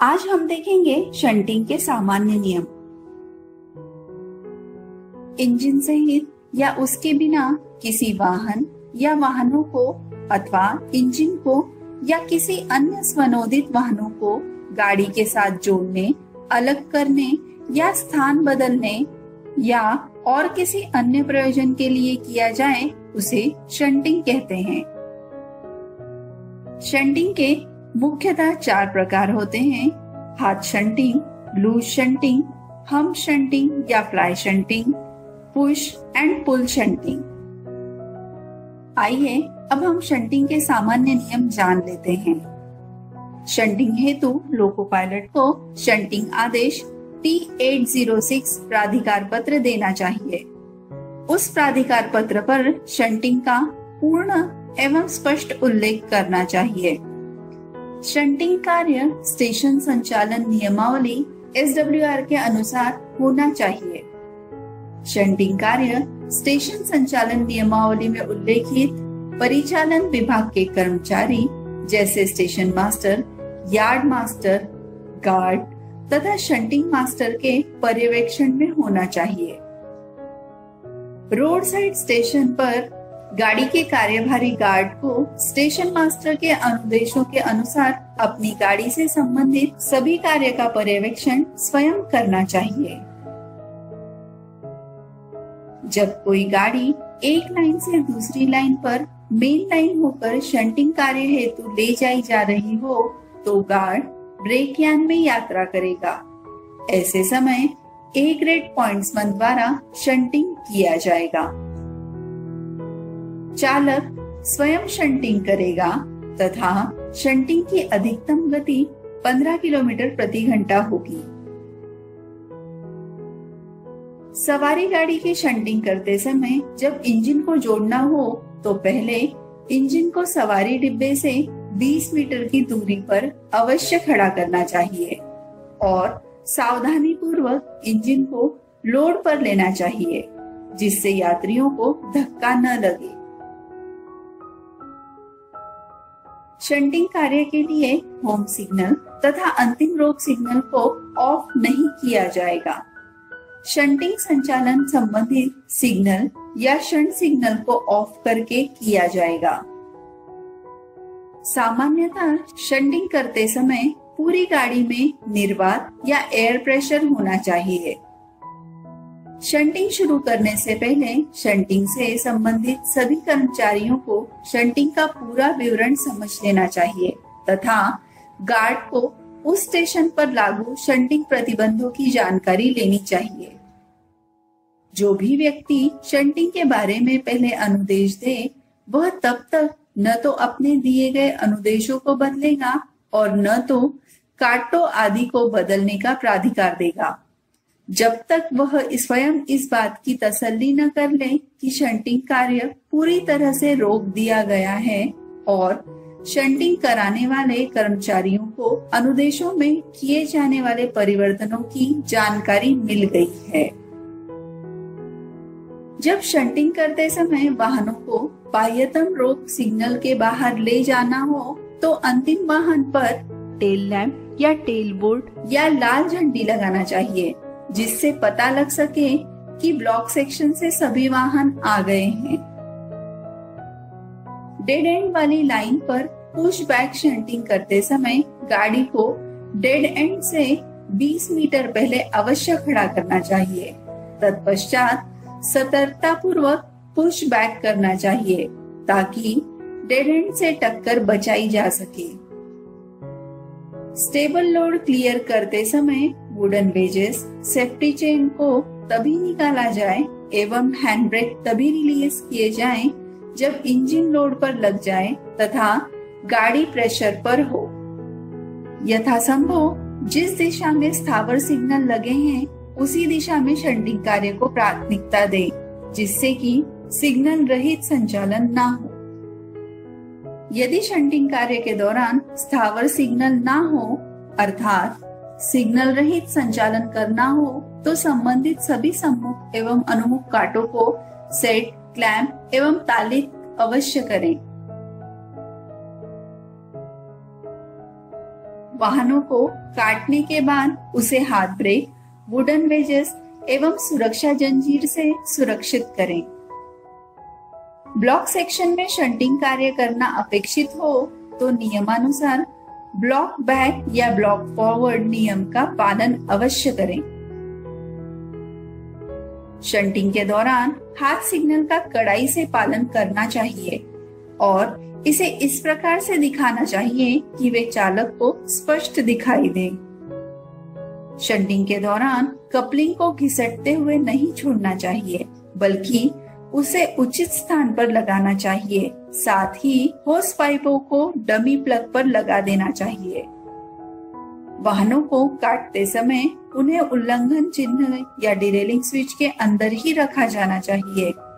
आज हम देखेंगे शंटिंग के सामान्य नियम। इंजन सहित या उसके बिना किसी वाहन या वाहनों को अथवा इंजन को या किसी अन्य स्वनोदित वाहनों को गाड़ी के साथ जोड़ने, अलग करने या स्थान बदलने या और किसी अन्य प्रयोजन के लिए किया जाए उसे शंटिंग कहते हैं। शंटिंग के मुख्यतः 4 प्रकार होते हैं: हाथ shunting, loose shunting, hump shunting या fly shunting, push and pull shunting. आइए अब हम शंटिंग के सामान्य नियम जान लेते हैं। शंटिंग हेतु लोको पायलट को शंटिंग आदेश T806 प्राधिकार पत्र देना चाहिए। उस प्राधिकार पत्र पर शंटिंग का पूर्ण एवं स्पष्ट उल्लेख करना चाहिए। शंटिंग कार्य स्टेशन संचालन नियमावली SWR के अनुसार होना चाहिए। शंटिंग कार्य स्टेशन संचालन नियमावली में उल्लेखित परिचालन विभाग के कर्मचारी जैसे station master, yard master, guard तथा शंटिंग मास्टर के पर्यवेक्षण में होना चाहिए। रोड साइड स्टेशन पर गाड़ी के कार्यभारी गार्ड को स्टेशन मास्टर के अनुदेशों के अनुसार अपनी गाड़ी से संबंधित सभी कार्य का पर्यवेक्षण स्वयं करना चाहिए। जब कोई गाड़ी एक लाइन से दूसरी लाइन पर मेन लाइन होकर शंटिंग कार्य हेतु ले जाई जा रही हो तो गार्ड ब्रेक यान में यात्रा करेगा। ऐसे समय A ग्रेड पॉइंट्समैन द्वारा शंटिंग किया जाएगा। चालक स्वयं शंटिंग करेगा तथा शंटिंग की अधिकतम गति 15 किलोमीटर प्रति घंटा होगी। सवारी गाड़ी की शंटिंग करते समय जब इंजन को जोड़ना हो तो पहले इंजन को सवारी डिब्बे से 20 मीटर की दूरी पर अवश्य खड़ा करना चाहिए और सावधानी पूर्वक इंजन को लोड पर लेना चाहिए जिससे यात्रियों को धक्का न लगे। शंटिंग कार्य के लिए होम सिग्नल तथा अंतिम रोक सिग्नल को ऑफ नहीं किया जाएगा। शंटिंग संचालन संबंधित सिग्नल या शंट सिग्नल को ऑफ करके किया जाएगा। सामान्यतः शंटिंग करते समय पूरी गाड़ी में निर्वात या एयर प्रेशर होना चाहिए। शंटिंग शुरू करने से पहले शंटिंग से संबंधित सभी कर्मचारियों को शंटिंग का पूरा विवरण समझ लेना चाहिए तथा गार्ड को उस स्टेशन पर लागू शंटिंग प्रतिबंधों की जानकारी लेनी चाहिए। जो भी व्यक्ति शंटिंग के बारे में पहले अनुदेश दे वह तब तक न तो अपने दिए गए अनुदेशों को बदलेगा और न तो काटो आदि को बदलने का प्राधिकार देगा जब तक वह स्वयं इस बात की तसल्ली न कर ले कि शंटिंग कार्य पूरी तरह से रोक दिया गया है और शंटिंग कराने वाले कर्मचारियों को अनुदेशों में किए जाने वाले परिवर्तनों की जानकारी मिल गई है। जब शंटिंग करते समय वाहनों को बाह्यतम रोक सिग्नल के बाहर ले जाना हो तो अंतिम वाहन पर टेल लैंप या टेल बोर्ड या लाल झंडी लगाना चाहिए जिससे पता लग सके कि ब्लॉक सेक्शन से सभी वाहन आ गए हैं। डेड एंड वाली लाइन पर पुश बैक शंटिंग करते समय गाड़ी को डेड एंड से 20 मीटर पहले अवश्य खड़ा करना चाहिए। तत्पश्चात सतर्कता पूर्वक पुश बैक करना चाहिए ताकि डेड एंड से टक्कर बचाई जा सके। स्टेबल लोड क्लियर करते समय वुडन वेजेस, सेफ्टी चेन को तभी निकाला जाए एवं हैंड ब्रेक तभी रिलीज किए जाएं जब इंजन लोड पर लग जाए तथा गाड़ी प्रेशर पर हो। यथासंभव जिस दिशा में स्थावर सिग्नल लगे हैं उसी दिशा में शंटिंग कार्य को प्राथमिकता दें जिससे कि सिग्नल रहित संचालन ना हो। यदि शंटिंग कार्य के दौरान स्थावर सिग्नल ना हो अर्थात सिग्नल रहित संचालन करना हो तो संबंधित सभी सम्मुख एवं अनुमुख काटों को सेट, क्लैंप एवं तालित अवश्य करें। वाहनों को काटने के बाद उसे हाथ ब्रेक, वुडन वेजेस एवं सुरक्षा जंजीर से सुरक्षित करें। ब्लॉक सेक्शन में शंटिंग कार्य करना अपेक्षित हो तो नियमानुसार ब्लॉक बैक या ब्लॉक फॉरवर्ड नियम का पालन अवश्य करें। शंटिंग के दौरान हाथ सिग्नल का कड़ाई से पालन करना चाहिए और इसे इस प्रकार से दिखाना चाहिए कि वे चालक को स्पष्ट दिखाई दे। शंटिंग के दौरान कपलिंग को घिसटते हुए नहीं छोड़ना चाहिए, बल्कि उसे उचित स्थान पर लगाना चाहिए। साथ ही होस पाइपों को डमी प्लग पर लगा देना चाहिए। वाहनों को काटते समय उन्हें उल्लंघन चिन्ह या डिरेलिंग स्विच के अंदर ही रखा जाना चाहिए।